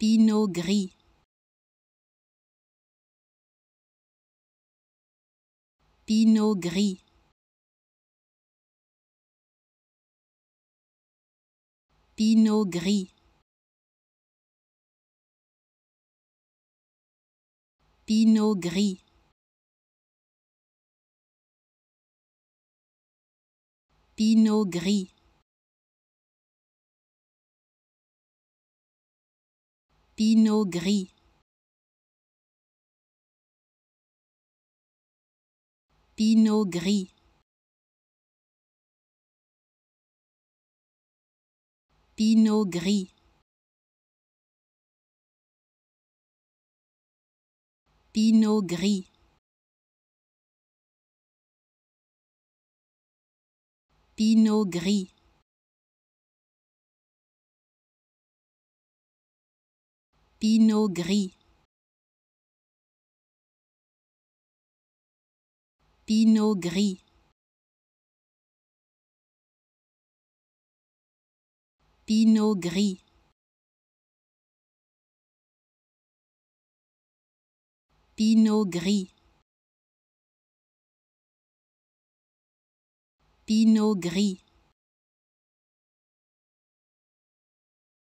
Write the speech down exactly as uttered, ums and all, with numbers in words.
Pinot Gris. Pinot Gris. Pinot Gris. Pinot Gris. Pinot Gris. Pinot Gris. Pinot Gris. Pinot Gris. Pinot Gris. Pinot Gris. Pinot Gris. Pinot Gris. Pinot Gris. Pinot Gris. Pinot Gris.